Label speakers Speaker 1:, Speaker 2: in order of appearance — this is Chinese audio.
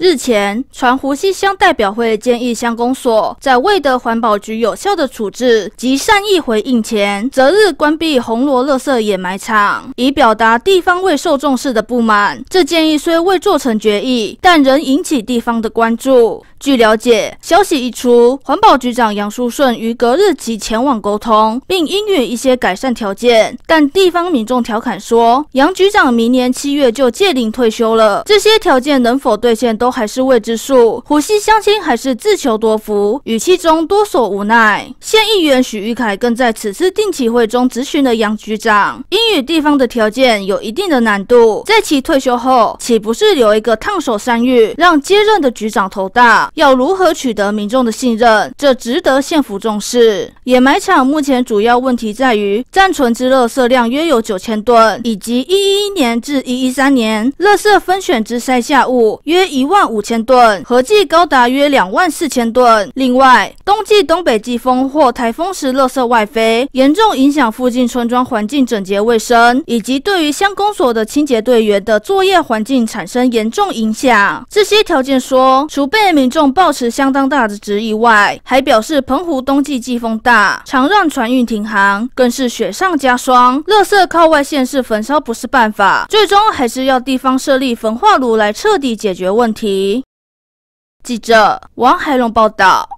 Speaker 1: 日前，传湖西乡代表会建议乡公所在未得环保局有效的处置及善意回应前，择日关闭红螺垃圾掩埋场，以表达地方未受重视的不满。这建议虽未做成决议，但仍引起地方的关注。据了解，消息一出，环保局长杨书顺于隔日即前往沟通，并应允一些改善条件。但地方民众调侃说，杨局长明年7月就届龄退休了，这些条件能否兑现都还是未知数。湖西乡亲还是自求多福，语气中多所无奈。县议员许玉凯更在此次定期会中质询了杨局长，应与地方的条件有一定的难度，在其退休后，岂不是留一个烫手山芋，让接任的局长头大？要如何取得民众的信任，这值得县府重视。掩埋场目前主要问题在于暂存之垃圾量约有9000吨，以及111年至113年垃圾分选之筛下物约15000吨，合计高达约24000吨。另外，冬季东北季风或台风时垃圾外飞，严重影响附近村庄环境整洁卫生，以及对于乡公所的清洁队员的作业环境产生严重影响。这些条件说，除被民众抱持相当大的质疑外，还表示澎湖冬季季风大，常让船运停航，更是雪上加霜。垃圾靠外县市焚烧不是办法，最终还是要地方设立焚化炉来彻底解决问题。记者王海龙报道。